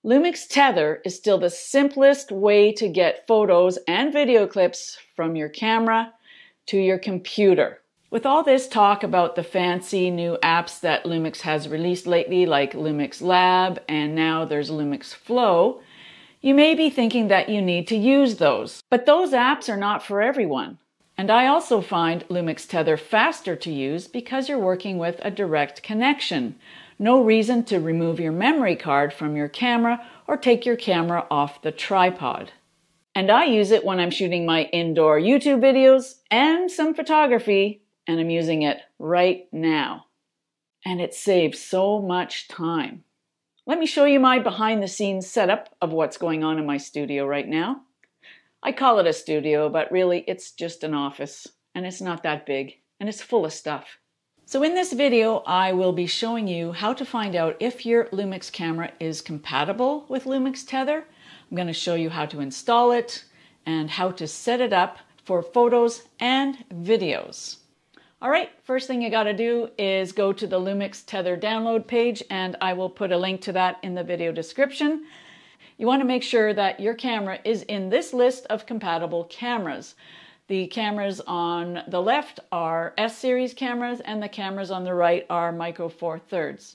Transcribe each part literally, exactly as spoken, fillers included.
Lumix Tether is still the simplest way to get photos and video clips from your camera to your computer. With all this talk about the fancy new apps that Lumix has released lately, like Lumix Lab, and now there's Lumix Flow, you may be thinking that you need to use those. But those apps are not for everyone. And I also find Lumix Tether faster to use because you're working with a direct connection. No reason to remove your memory card from your camera or take your camera off the tripod. And I use it when I'm shooting my indoor YouTube videos and some photography, and I'm using it right now. And it saves so much time. Let me show you my behind the scenes setup of what's going on in my studio right now. I call it a studio, but really it's just an office, and it's not that big, and it's full of stuff. So in this video, I will be showing you how to find out if your Lumix camera is compatible with Lumix Tether. I'm going to show you how to install it and how to set it up for photos and videos. All right, first thing you got to do is go to the Lumix Tether download page, and I will put a link to that in the video description. You want to make sure that your camera is in this list of compatible cameras. The cameras on the left are S series cameras, and the cameras on the right are Micro Four Thirds.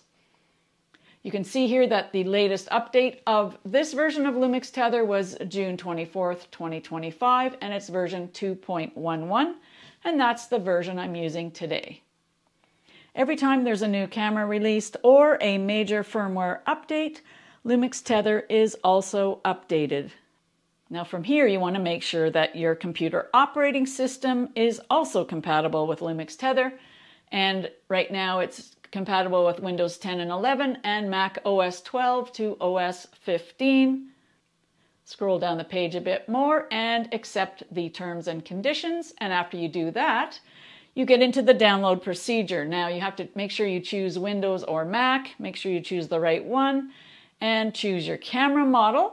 You can see here that the latest update of this version of Lumix Tether was June twenty-fourth, twenty twenty-five, and it's version two point eleven, and that's the version I'm using today. Every time there's a new camera released or a major firmware update, Lumix Tether is also updated. Now from here, you want to make sure that your computer operating system is also compatible with Lumix Tether. And right now it's compatible with Windows ten and eleven and Mac O S twelve to O S fifteen. Scroll down the page a bit more and accept the terms and conditions. And after you do that, you get into the download procedure. Now you have to make sure you choose Windows or Mac, make sure you choose the right one, and choose your camera model.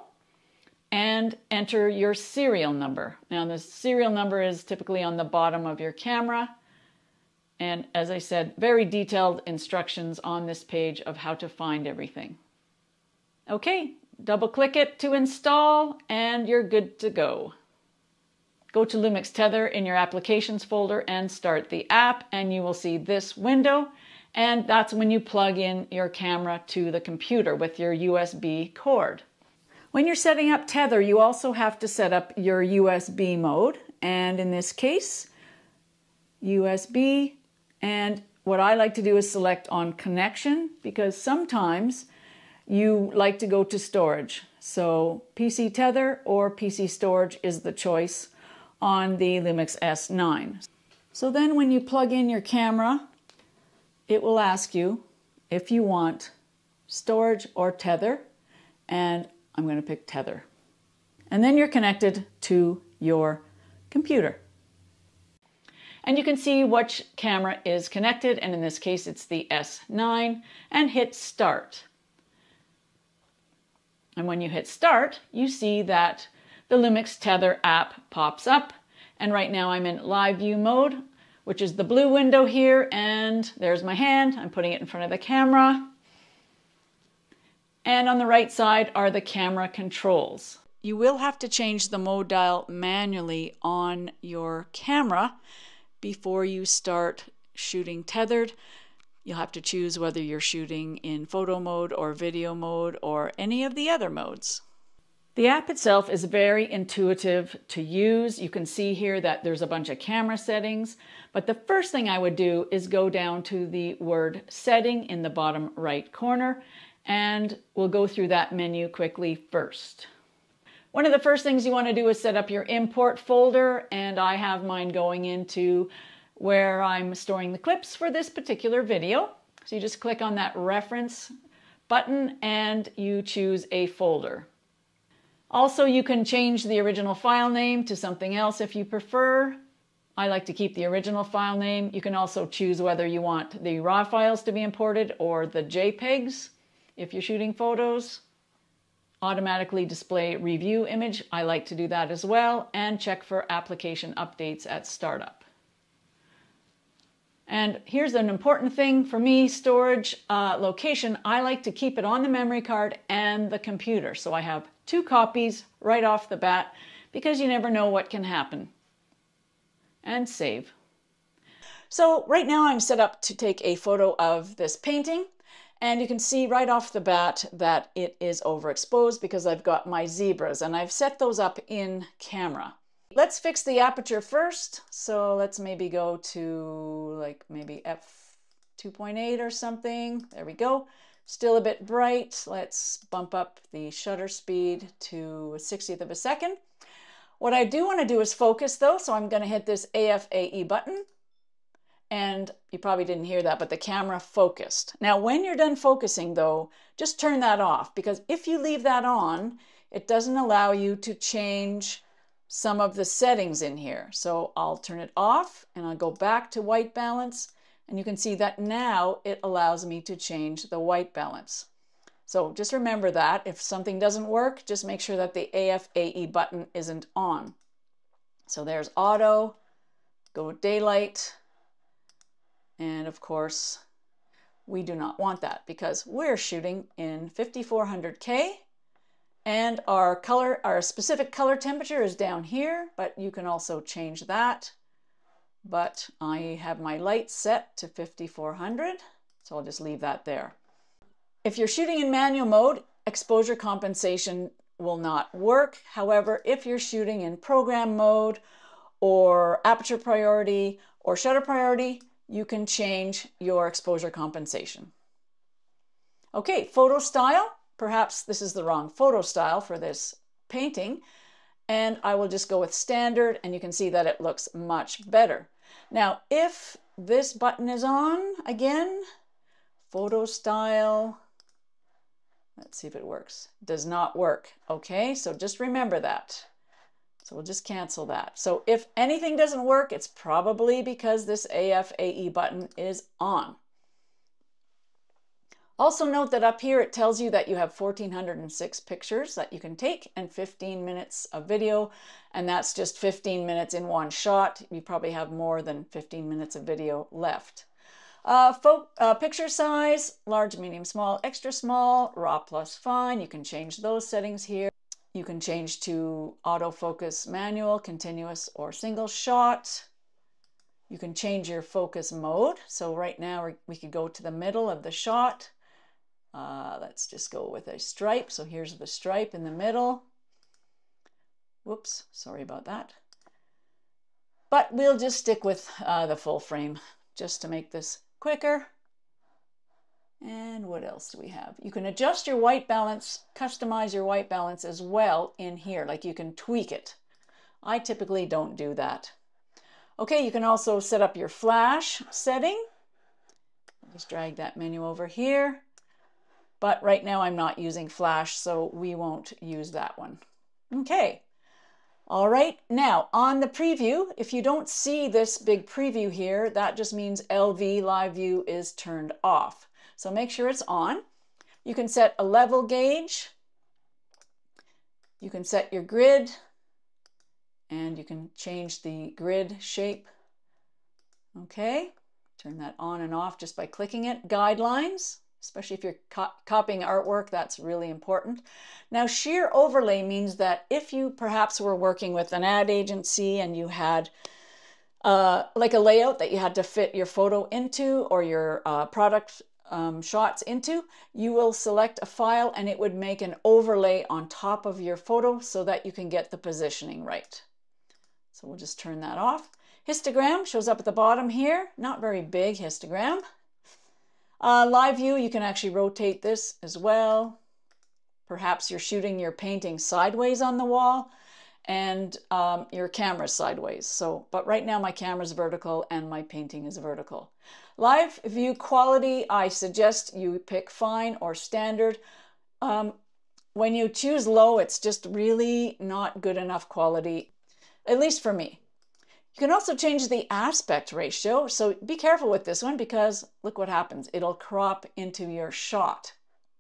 And enter your serial number. Now the serial number is typically on the bottom of your camera. And as I said, very detailed instructions on this page of how to find everything. Okay, double click it to install and you're good to go. Go to Lumix Tether in your applications folder and start the app, and you will see this window. And that's when you plug in your camera to the computer with your U S B cord. When you're setting up Tether, you also have to set up your U S B mode, and in this case, U S B, and what I like to do is select on connection, because sometimes you like to go to storage. So P C Tether or P C storage is the choice on the Lumix S nine. So then when you plug in your camera, it will ask you if you want storage or Tether, and I'm going to pick Tether. And then you're connected to your computer. And you can see which camera is connected, and in this case it's the S nine, and hit start. And when you hit start, you see that the Lumix Tether app pops up, and right now I'm in live view mode, which is the blue window here, and there's my hand. I'm putting it in front of the camera. And on the right side are the camera controls. You will have to change the mode dial manually on your camera before you start shooting tethered. You'll have to choose whether you're shooting in photo mode or video mode or any of the other modes. The app itself is very intuitive to use. You can see here that there's a bunch of camera settings, but the first thing I would do is go down to the word setting in the bottom right corner, and we'll go through that menu quickly first. One of the first things you want to do is set up your import folder, and I have mine going into where I'm storing the clips for this particular video. So you just click on that reference button and you choose a folder. Also, you can change the original file name to something else if you prefer. I like to keep the original file name. You can also choose whether you want the raw files to be imported or the JPEGs. If you're shooting photos, automatically display review image. I like to do that as well, and check for application updates at startup. And here's an important thing for me, storage uh, location. I like to keep it on the memory card and the computer. So I have two copies right off the bat because you never know what can happen. And save. So right now I'm set up to take a photo of this painting, and you can see right off the bat that it is overexposed because I've got my zebras and I've set those up in camera. Let's fix the aperture first. So let's maybe go to like maybe f two point eight or something. There we go. Still a bit bright. Let's bump up the shutter speed to a sixtieth of a second. What I do want to do is focus though, so I'm going to hit this A F A E button. And you probably didn't hear that, but the camera focused. Now, when you're done focusing though, just turn that off, because if you leave that on, it doesn't allow you to change some of the settings in here. So I'll turn it off and I'll go back to white balance, and you can see that now it allows me to change the white balance. So just remember that if something doesn't work, just make sure that the A F A E button isn't on. So there's auto, go daylight, and of course we do not want that because we're shooting in fifty-four hundred K, and our color, our specific color temperature is down here, but you can also change that. But I have my light set to fifty-four hundred, so I'll just leave that there. If you're shooting in manual mode, exposure compensation will not work. However, if you're shooting in program mode or aperture priority or shutter priority, you can change your exposure compensation. Okay, photo style. Perhaps this is the wrong photo style for this painting, and I will just go with standard, and you can see that it looks much better. Now, if this button is on again, photo style, let's see if it works. Does not work. Okay, so just remember that. So we'll just cancel that. So if anything doesn't work, it's probably because this A F A E button is on. Also note that up here it tells you that you have one thousand four hundred six pictures that you can take and fifteen minutes of video, and that's just fifteen minutes in one shot. You probably have more than fifteen minutes of video left. Uh, uh, picture size, large, medium, small, extra small, raw plus fine. You can change those settings here. You can change to autofocus manual, continuous, or single shot. You can change your focus mode. So right now we could go to the middle of the shot. Uh, let's just go with a stripe. So here's the stripe in the middle. Whoops, sorry about that. But we'll just stick with uh, the full frame just to make this quicker. And what else do we have? You can adjust your white balance, customize your white balance as well in here, like you can tweak it. I typically don't do that. Okay, you can also set up your flash setting. Just drag that menu over here. But right now I'm not using flash, so we won't use that one. Okay. All right, now on the preview, if you don't see this big preview here, that just means L V live view is turned off. So make sure it's on. You can set a level gauge. You can set your grid, and you can change the grid shape. Okay, turn that on and off just by clicking it. Guidelines, especially if you're co copying artwork, that's really important. Now, sheer overlay means that if you perhaps were working with an ad agency and you had uh, like a layout that you had to fit your photo into or your uh, product um, shots into, you will select a file and it would make an overlay on top of your photo so that you can get the positioning right. So we'll just turn that off. Histogram shows up at the bottom here, not very big histogram. Uh, live view, you can actually rotate this as well. Perhaps you're shooting your painting sideways on the wall and um, your camera's sideways. So, but right now my camera's vertical and my painting is vertical. Live view quality, I suggest you pick fine or standard. Um, when you choose low, it's just really not good enough quality, at least for me. You can also change the aspect ratio, so be careful with this one because look what happens. It'll crop into your shot.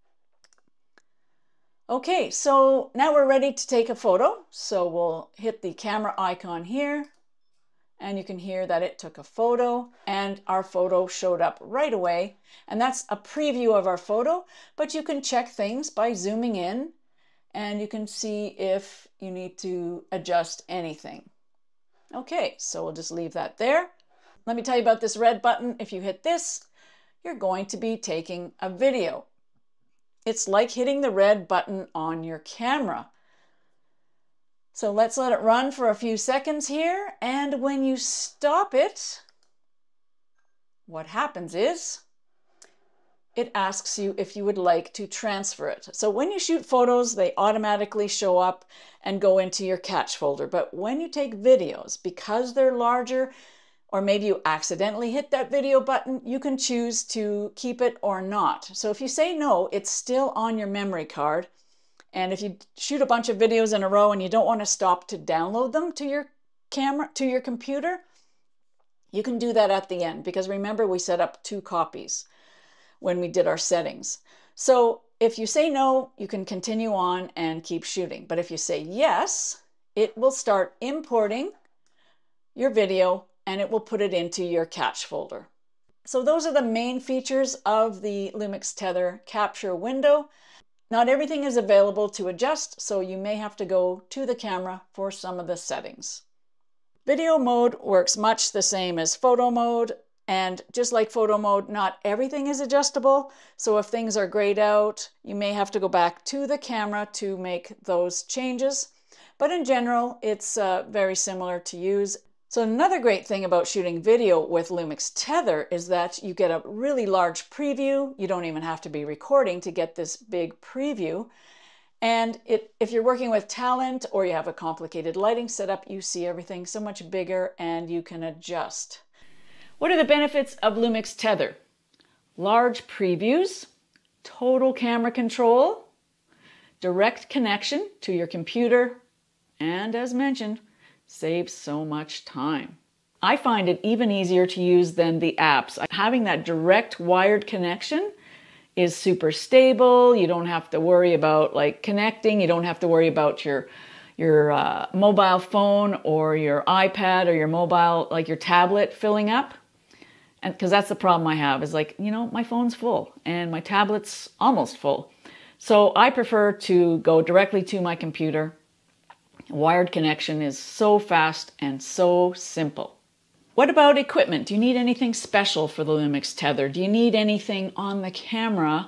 Okay, so now we're ready to take a photo. So we'll hit the camera icon here and you can hear that it took a photo and our photo showed up right away. And that's a preview of our photo, but you can check things by zooming in and you can see if you need to adjust anything. Okay, so we'll just leave that there. Let me tell you about this red button. If you hit this, you're going to be taking a video. It's like hitting the red button on your camera. So let's let it run for a few seconds here. And when you stop it, what happens is it asks you if you would like to transfer it. So when you shoot photos, they automatically show up and go into your catch folder. But when you take videos, because they're larger, or maybe you accidentally hit that video button, you can choose to keep it or not. So if you say no, it's still on your memory card. And if you shoot a bunch of videos in a row and you don't want to stop to download them to your camera, to your computer, you can do that at the end, because remember we set up two copies when we did our settings. So if you say no, you can continue on and keep shooting. But if you say yes, it will start importing your video and it will put it into your catch folder. So those are the main features of the Lumix Tether capture window. Not everything is available to adjust, so you may have to go to the camera for some of the settings. Video mode works much the same as photo mode. And just like photo mode, not everything is adjustable. So if things are grayed out, you may have to go back to the camera to make those changes. But in general, it's uh, very similar to use. So another great thing about shooting video with Lumix Tether is that you get a really large preview. You don't even have to be recording to get this big preview. And it, if you're working with talent or you have a complicated lighting setup, you see everything so much bigger and you can adjust. What are the benefits of Lumix Tether? Large previews, total camera control, direct connection to your computer, and as mentioned, saves so much time. I find it even easier to use than the apps. Having that direct wired connection is super stable. You don't have to worry about like connecting. You don't have to worry about your your uh, mobile phone or your iPad or your mobile, like your tablet filling up. And because that's the problem I have is like, you know, my phone's full and my tablet's almost full. So I prefer to go directly to my computer. Wired connection is so fast and so simple. What about equipment? Do you need anything special for the Lumix Tether? Do you need anything on the camera?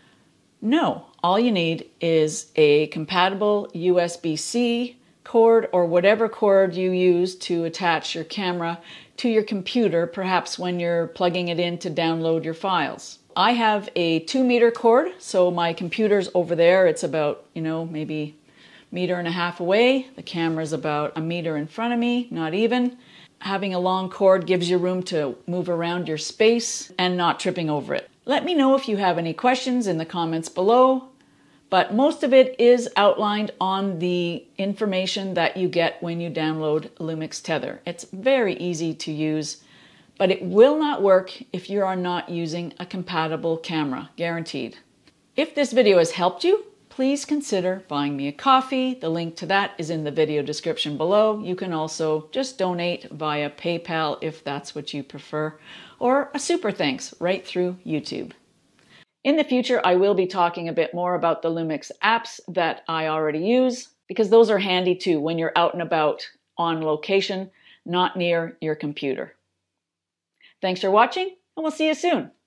No, all you need is a compatible U S B C cord or whatever cord you use to attach your camera to your computer, perhaps when you're plugging it in to download your files. I have a two meter cord, so my computer's over there. It's about, you know, maybe a meter and a half away. The camera's about a meter in front of me, not even. Having a long cord gives you room to move around your space and not tripping over it. Let me know if you have any questions in the comments below. But most of it is outlined on the information that you get when you download Lumix Tether. It's very easy to use, but it will not work if you are not using a compatible camera, guaranteed. If this video has helped you, please consider buying me a coffee. The link to that is in the video description below. You can also just donate via PayPal if that's what you prefer, or a super thanks right through YouTube. In the future, I will be talking a bit more about the Lumix apps that I already use, because those are handy too when you're out and about on location, not near your computer. Thanks for watching, and we'll see you soon.